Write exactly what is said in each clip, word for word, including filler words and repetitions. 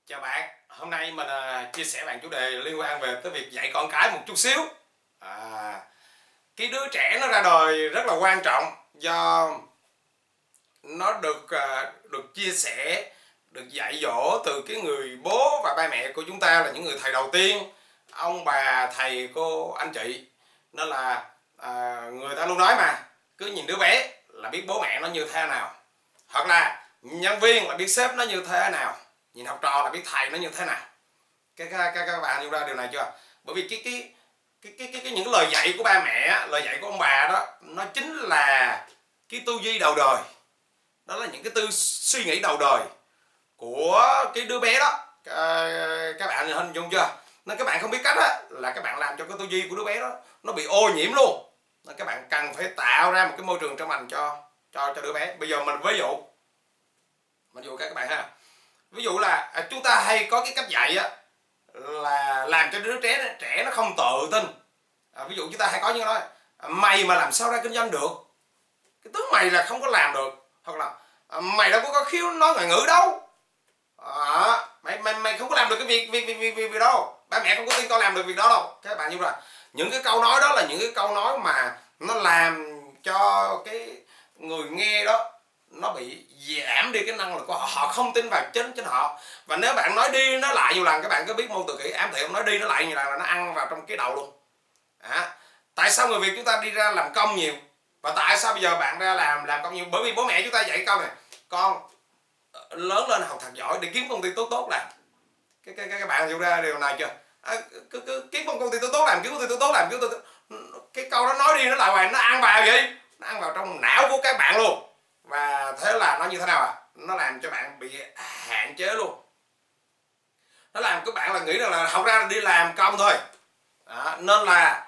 Chào bạn, hôm nay mình uh, chia sẻ bạn chủ đề liên quan về tới việc dạy con cái một chút xíu. À, cái đứa trẻ nó ra đời rất là quan trọng do nó được uh, được chia sẻ, được dạy dỗ từ cái người bố và ba mẹ của chúng ta là những người thầy đầu tiên, ông bà, thầy, cô, anh chị. Nên là uh, người ta luôn nói mà, cứ nhìn đứa bé là biết bố mẹ nó như thế nào, hoặc là nhân viên là biết sếp nó như thế nào, nhìn học trò là biết thầy nó như thế nào. Các các, các, các bạn hiểu ra điều này chưa? Bởi vì cái cái cái cái cái, cái những lời dạy của ba mẹ, lời dạy của ông bà đó, nó chính là cái tư duy đầu đời, đó là những cái tư suy nghĩ đầu đời của cái đứa bé đó. À, các bạn hình dung chưa? Nên các bạn không biết cách đó, là các bạn làm cho cái tư duy của đứa bé đó nó bị ô nhiễm luôn. Nên các bạn cần phải tạo ra một cái môi trường trong lành cho cho cho đứa bé. Bây giờ mình ví dụ mình dụ các bạn ha, ví dụ là à, chúng ta hay có cái cách dạy á, là làm cho đứa trẻ trẻ nó không tự tin. À, ví dụ chúng ta hay có những nói à, mày mà làm sao ra kinh doanh được, cái tướng mày là không có làm được, hoặc là à, mày đâu có có khiếu nói ngoại ngữ đâu, à, mày mày mày không có làm được cái việc việc việc việc, việc, việc đâu, ba mẹ không có tin con làm được việc đó đâu. Các bạn hiểu rồi, những cái câu nói đó là những cái câu nói mà nó làm cho cái người nghe đó nó bị giảm đi cái năng lực của họ, họ không tin vào chính chính họ. Và nếu bạn nói đi nói lại nhiều lần, các bạn có biết môn tự kỷ ám thị, nói đi nói lại nhiều lần là nó ăn vào trong cái đầu luôn. À, tại sao người Việt chúng ta đi ra làm công nhiều, và tại sao bây giờ bạn ra làm làm công nhiều? Bởi vì bố mẹ chúng ta dạy câu này: con lớn lên học thật giỏi để kiếm công ty tốt tốt làm. Cái cái các bạn hiểu ra điều này chưa? À, cứ, cứ kiếm công ty tốt tốt làm, kiếm công ty tốt tốt làm, kiếm công ty tốt... cái câu đó nói đi nói lại hoài, nó ăn vào gì? Nó ăn vào trong não của các bạn luôn. Và thế là nó như thế nào à? Nó làm cho bạn bị hạn chế luôn. Nó làm các bạn là nghĩ rằng là học ra là đi làm công thôi. Đó, nên là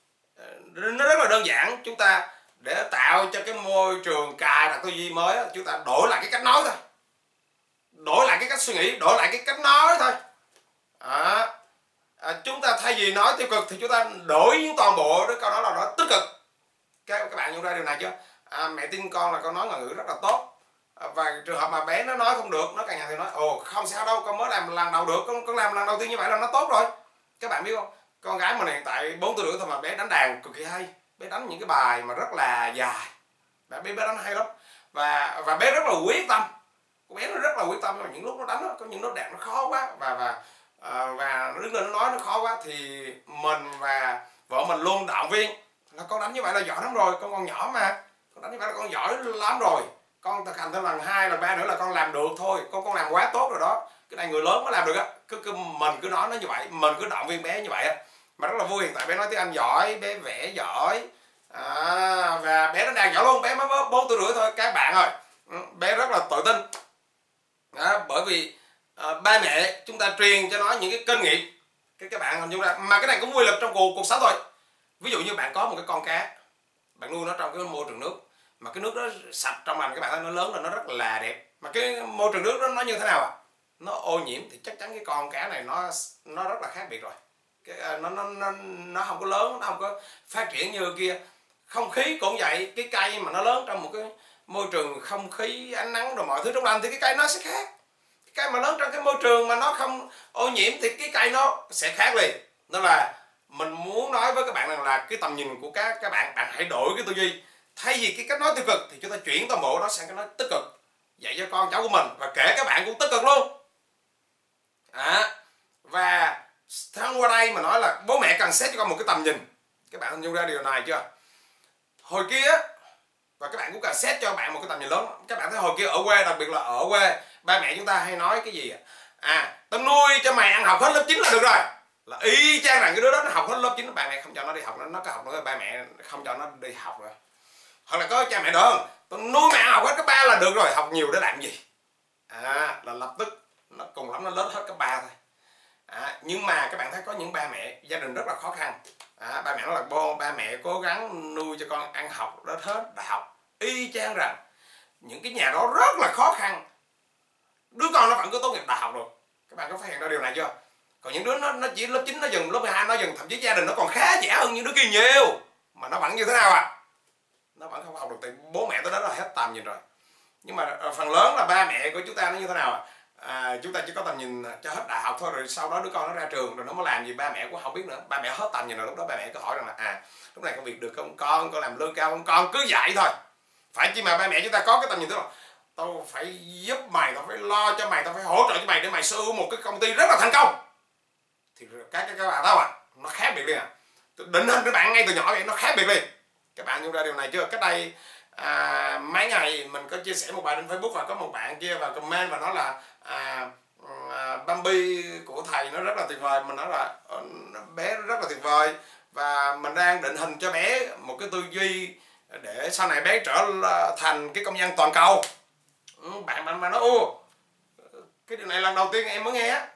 nó rất là đơn giản. Chúng ta để tạo cho cái môi trường cài đặt tư duy mới, chúng ta đổi lại cái cách nói thôi, đổi lại cái cách suy nghĩ, đổi lại cái cách nói thôi. Đó. À, chúng ta thay vì nói tiêu cực thì chúng ta đổi toàn bộ đứa câu nói là nó tích cực. Các, các bạn nhận ra điều này chưa? À, mẹ tin con là con nói ngoại ngữ rất là tốt, à, và trường hợp mà bé nó nói không được, nó càng ngày thì nói ồ không sao đâu, con mới làm lần đầu được, con con làm lần đầu tiên như vậy là nó tốt rồi. Các bạn biết không, con gái mình hiện tại bốn tuổi rưỡi thôi mà bé đánh đàn cực kỳ hay, bé đánh những cái bài mà rất là dài, bé bé đánh hay lắm, và và bé rất là quyết tâm. Cô bé nó rất là quyết tâm, nhưng mà những lúc nó đánh có những nốt đàn nó khó quá, và và à, và đứng lên nó nói nó khó quá thì mình và vợ mình luôn động viên là con đánh như vậy là giỏi lắm rồi, con còn nhỏ mà, con đánh như vậy là con giỏi lắm rồi, con thực hành thêm lần hai lần ba nữa là con làm được thôi, con con làm quá tốt rồi đó, cái này người lớn mới làm được á. Cứ, cứ mình cứ nói nó như vậy, mình cứ động viên bé như vậy á, mà rất là vui. Hiện tại bé nói tiếng Anh giỏi, bé vẽ giỏi, à, và bé nó đang giỏi luôn, bé mới bốn tuổi rưỡi thôi các bạn ơi. Bé rất là tự tin đó, bởi vì à, ba mẹ chúng ta truyền cho nó những cái kinh nghiệm. Cái các bạn hình dung ra, mà cái này cũng quy luật trong cuộc cuộc sống thôi. Ví dụ như bạn có một cái con cá, bạn nuôi nó trong cái môi trường nước mà cái nước đó sạch trong lành, các bạn thấy nó lớn là nó rất là đẹp, mà cái môi trường nước đó nó như thế nào à? Nó ô nhiễm thì chắc chắn cái con cá này nó nó rất là khác biệt rồi. Cái, nó, nó nó nó không có lớn, nó không có phát triển như kia. Không khí cũng vậy, cái cây mà nó lớn trong một cái môi trường không khí, ánh nắng rồi mọi thứ trong lành thì cái cây nó sẽ khác. Cái cây mà lớn trong cái môi trường mà nó không ô nhiễm thì cái cây nó sẽ khác liền. Nên là mình muốn nói với các bạn rằng là cái tầm nhìn của các các bạn, bạn hãy đổi cái tư duy. Thay vì cái cách nói tiêu cực thì chúng ta chuyển toàn bộ nó sang cái nói tích cực, dạy cho con cháu của mình, và kể các bạn cũng tích cực luôn. À, và thông qua đây mà nói là bố mẹ cần xét cho con một cái tầm nhìn. Các bạn hình dung ra điều này chưa? Hồi kia, và các bạn cũng cần xét cho bạn một cái tầm nhìn lớn. Các bạn thấy hồi kia ở quê, đặc biệt là ở quê, ba mẹ chúng ta hay nói cái gì? À, tao nuôi cho mày ăn học hết lớp chín là được rồi. Là y chang rằng cái đứa đó nó học hết lớp chín, ba mẹ không cho nó đi học, nó nó có học nữa, ba mẹ không cho nó đi học rồi. Hoặc là có cha mẹ đỡ hơn, tao nuôi mẹ học hết cấp ba là được rồi, học nhiều để làm gì? À, là lập tức nó cùng lắm nó lớn hết cấp ba thôi. À, nhưng mà các bạn thấy có những ba mẹ gia đình rất là khó khăn, à, ba mẹ nói là bố ba mẹ cố gắng nuôi cho con ăn học đến hết đại học, y chang rằng những cái nhà đó rất là khó khăn, đứa con nó vẫn cứ tốt nghiệp đại học được. Các bạn có phát hiện ra điều này chưa? Còn những đứa nó, nó chỉ lớp chín nó dừng, lớp mười hai nó dừng, thậm chí gia đình nó còn khá giả hơn những đứa kia nhiều, mà nó vẫn như thế nào à? Nó vẫn không học được, tại bố mẹ tới đó là hết tầm nhìn rồi. Nhưng mà phần lớn là ba mẹ của chúng ta nó như thế nào à? à, chúng ta chỉ có tầm nhìn cho hết đại học thôi, rồi sau đó đứa con nó ra trường rồi nó mới làm gì ba mẹ cũng không biết nữa. Ba mẹ hết tầm nhìn rồi, lúc đó ba mẹ cứ hỏi rằng là à lúc này công việc được không con, con làm lương cao không con, cứ dạy thôi. Phải chi mà ba mẹ chúng ta có cái tầm nhìn đó, tao phải giúp mày, tao phải lo cho mày, tao phải hỗ trợ cho mày để mày sở hữu một cái công ty rất là thành công. Thì các các bạn tao à, nó khác biệt liền à. Định hình các bạn ngay từ nhỏ vậy, nó khác biệt liền. Các bạn nhận ra điều này chưa? Cách đây à, mấy ngày mình có chia sẻ một bài trên Facebook và có một bạn kia vào comment và nói là à, à, Bambi của thầy nó rất là tuyệt vời. Mình nói là bé rất là tuyệt vời và mình đang định hình cho bé một cái tư duy để sau này bé trở thành cái công dân toàn cầu. Bạn bạn mà nói ô cái điều này lần đầu tiên em mới nghe á.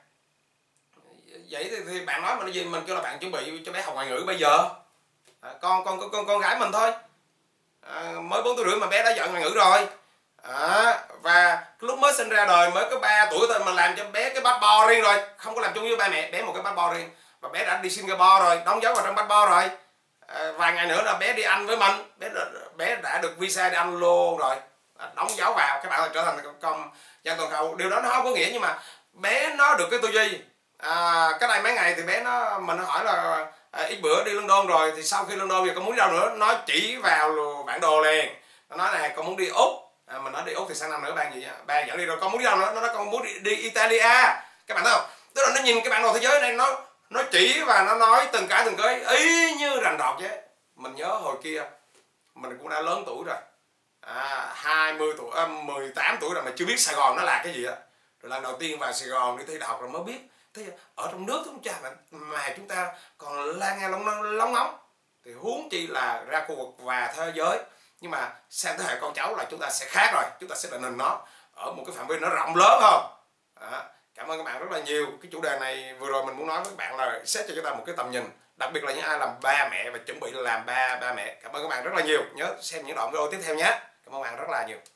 Vậy thì, thì bạn nói mình cái gì, mình kêu là bạn chuẩn bị cho bé học ngoại ngữ bây giờ. À, con con con con gái mình thôi, à, mới bốn tuổi rưỡi mà bé đã giỏi ngoại ngữ rồi. À, và lúc mới sinh ra đời mới có ba tuổi thôi mà làm cho bé cái passport riêng rồi, không có làm chung với ba mẹ, bé một cái passport riêng. Và bé đã đi Singapore rồi, đóng dấu vào trong passport rồi. À, vài ngày nữa là bé đi Anh với mình, bé bé đã được visa đi Anh luôn rồi, à, đóng dấu vào, các bạn là trở thành công dân toàn cầu. Điều đó nó không có nghĩa nhưng mà bé nó được cái tư duy. À, cái này mấy ngày thì bé nó mình hỏi là à, ít bữa đi London rồi, thì sau khi London thì con muốn đi đâu nữa, nó chỉ vào bản đồ liền. Nó nói này con muốn đi Úc. À, mình nói đi Úc thì sang năm nữa bạn gì ba dẫn đi rồi, con muốn đi đâu nữa, nó nói con muốn đi, đi Italia. Các bạn thấy không, tức là nó nhìn cái bản đồ thế giới này, nó nó chỉ và nó nói từng cái từng cái y như rành rọt chứ. Mình nhớ hồi kia mình cũng đã lớn tuổi rồi, à, hai mươi tuổi, à, mười tám tuổi rồi mà chưa biết Sài Gòn nó là cái gì á. Rồi lần đầu tiên vào Sài Gòn đi thi đại học rồi mới biết. Thế ở trong nước chúng ta mà chúng ta còn la nghe lóng lóng ngóng thì huống chi là ra khu vực và thế giới. Nhưng mà sang thế hệ con cháu là chúng ta sẽ khác rồi, chúng ta sẽ định hình nó ở một cái phạm vi nó rộng lớn hơn. À, cảm ơn các bạn rất là nhiều. Cái chủ đề này vừa rồi mình muốn nói với các bạn là xét cho chúng ta một cái tầm nhìn, đặc biệt là những ai làm ba mẹ và chuẩn bị làm ba ba mẹ. Cảm ơn các bạn rất là nhiều. Nhớ xem những đoạn video tiếp theo nhé. Cảm ơn các bạn rất là nhiều.